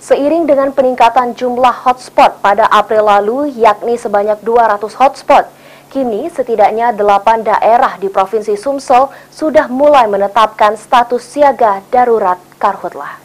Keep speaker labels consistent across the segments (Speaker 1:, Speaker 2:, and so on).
Speaker 1: Seiring dengan peningkatan jumlah hotspot pada April lalu, yakni sebanyak 200 hotspot, kini setidaknya 8 daerah di Provinsi Sumsel sudah mulai menetapkan status siaga darurat karhutlah.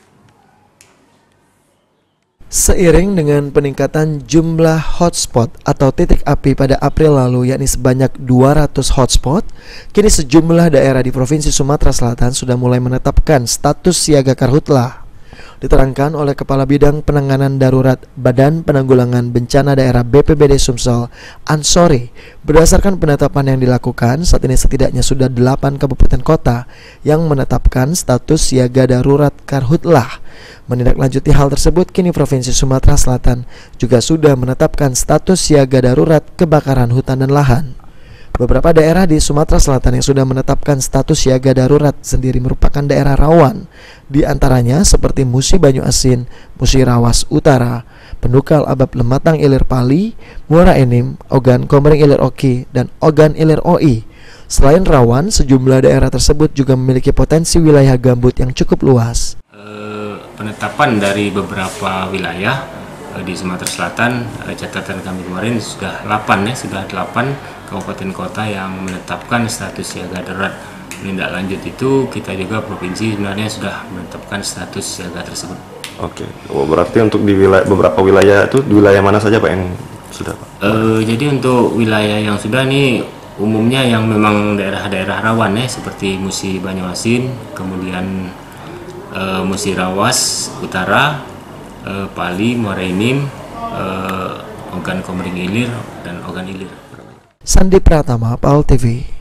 Speaker 2: Seiring dengan peningkatan jumlah hotspot atau titik api pada April lalu, yakni sebanyak 200 hotspot, kini sejumlah daerah di Provinsi Sumatera Selatan sudah mulai menetapkan status siaga karhutlah. Diterangkan oleh Kepala Bidang Penanganan Darurat Badan Penanggulangan Bencana Daerah BPBD Sumsel, Ansori, berdasarkan penetapan yang dilakukan, saat ini setidaknya sudah 8 kabupaten kota yang menetapkan status siaga darurat karhutlah. Menindaklanjuti hal tersebut, kini Provinsi Sumatera Selatan juga sudah menetapkan status siaga darurat kebakaran hutan dan lahan. Beberapa daerah di Sumatera Selatan yang sudah menetapkan status siaga darurat sendiri merupakan daerah rawan, di antaranya seperti Musi Banyu Asin, Musi Rawas Utara, Pendukal Abab Lematang Ilir Pali, Muara Enim, Ogan Komering Ilir Oki, dan Ogan Ilir Oi. Selain rawan, sejumlah daerah tersebut juga memiliki potensi wilayah gambut yang cukup luas.
Speaker 3: Penetapan dari beberapa wilayah di Sumatera Selatan, catatan kami kemarin sudah 8 kabupaten kota yang menetapkan status siaga darurat. Menindaklanjut itu, kita juga provinsi sebenarnya sudah menetapkan status siaga tersebut.
Speaker 4: Oke, berarti untuk di beberapa wilayah itu, di wilayah mana saja Pak yang sudah Pak?
Speaker 3: Jadi untuk wilayah yang sudah nih umumnya yang memang daerah-daerah rawan seperti Musi Banyu Asin, kemudian Musi Rawas Utara, Pali, Muara Enim, Ogan Komering Ilir, dan Ogan Ilir.
Speaker 2: Sandi Pratama, PAL TV.